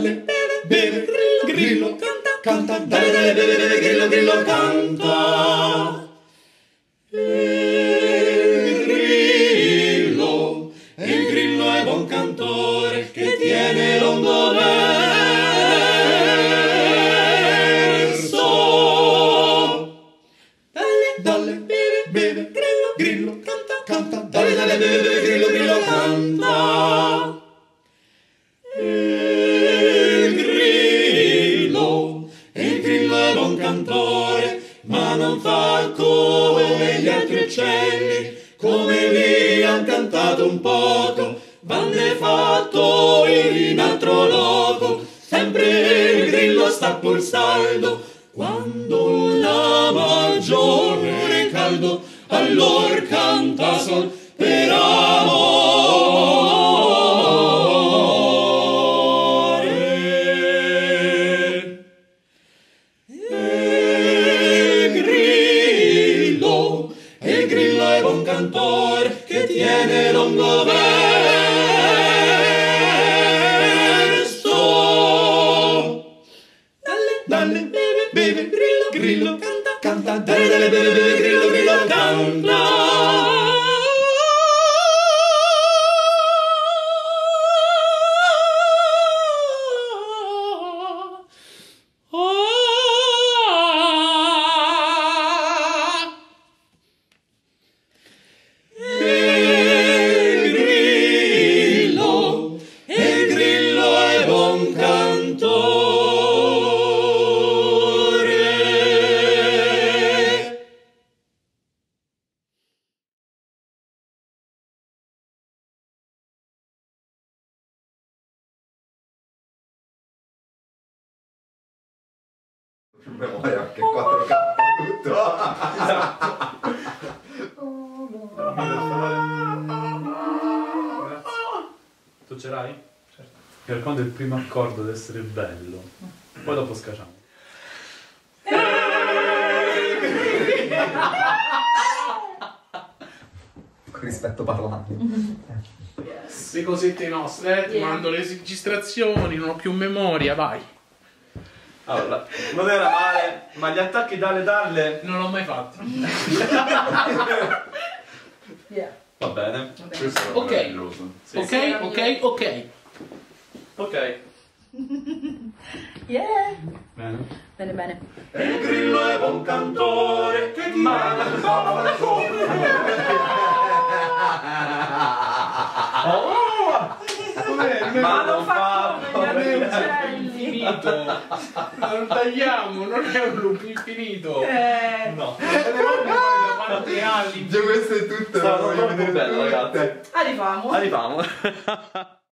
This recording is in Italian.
dalle, beve, grillo, canta, dalle, dalle, beve, grillo, grillo, canta. Il grillo è buon cantore che tiene lungo verso. Dalle, beve, grillo, canta, dalle, dalle, beve, grillo, grillo, canta. Il grillo è buon cantore, ma non fa come gli altri uccelli, come lì han cantato un poco, vanne fatto in altro loco, sempre il grillo sta pur saldo, quando la maggiore caldo, allor canta sol per amore. Il grillo è buon cantore che tiene lungo verso. Dalle, beve, grillo, canta, dalle, dalle, beve, grillo, grillo, canta. Il grillo è buon cantore. Più memoria che 4K tutto. Tu ce l'hai? Certo. Mi raccomando il primo accordo deve essere bello. Poi dopo scacciamo. Con rispetto parlando. Queste cosette nostre, ti mando le registrazioni, non ho più memoria, vai. Allora, non era male, ma gli attacchi dalle Non l'ho mai fatto. va bene. Ok, Sì. ok, ok, ok. Ok. Yeah. Bene. Bene, bene. Il grillo è buon cantore che ti manda Ma non fa Infinito. Non tagliamo, non è un loop infinito. No. Da quante ali? Già questo è tutto. Stava troppo bello, ragazzi. Arriviamo. Arriviamo.